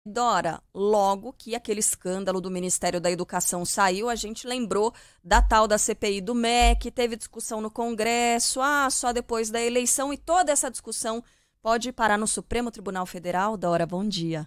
Dora, logo que aquele escândalo do Ministério da Educação saiu, a gente lembrou da tal da CPI do MEC, teve discussão no Congresso, só depois da eleição, e toda essa discussão pode parar no Supremo Tribunal Federal. Dora, bom dia.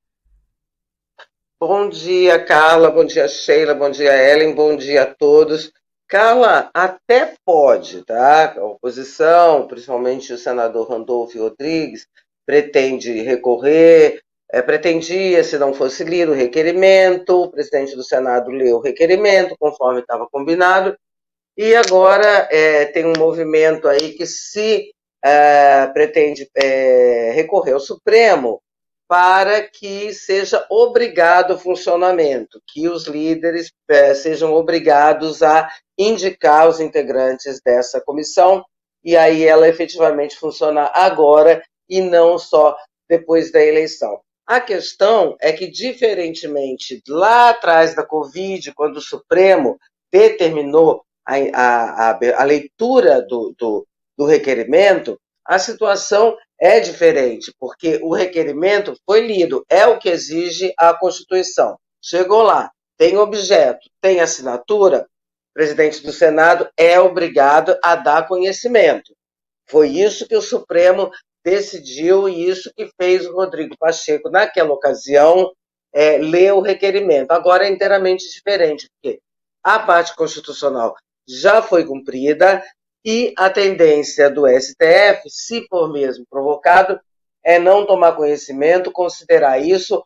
Bom dia, Carla. Bom dia, Sheila. Bom dia, Ellen. Bom dia a todos. Carla, até pode, tá? A oposição, principalmente o senador Randolfo Rodrigues, pretende recorrer, pretendia, se não fosse lido o requerimento, o presidente do Senado leu o requerimento, conforme estava combinado, e agora tem um movimento aí que se pretende recorrer ao Supremo para que seja obrigado o funcionamento, que os líderes sejam obrigados a indicar os integrantes dessa comissão, e aí ela efetivamente funcionar agora e não só depois da eleição. A questão é que, diferentemente lá atrás da Covid, quando o Supremo determinou a leitura do requerimento, a situação é diferente, porque o requerimento foi lido, é o que exige a Constituição. Chegou lá, tem objeto, tem assinatura, o presidente do Senado é obrigado a dar conhecimento. Foi isso que o Supremo decidiu e isso que fez o Rodrigo Pacheco, naquela ocasião, ler o requerimento. Agora é inteiramente diferente, porque a parte constitucional já foi cumprida, e a tendência do STF, se for mesmo provocado, é não tomar conhecimento, considerar isso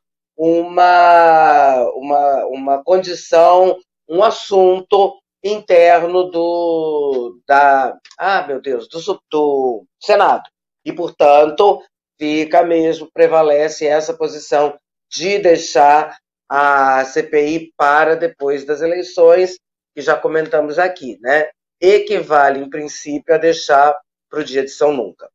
uma condição, um assunto interno do Senado. E, portanto, prevalece essa posição de deixar a CPI para depois das eleições, que já comentamos aqui, né? Equivale, em princípio, a deixar para o dia de São Nunca.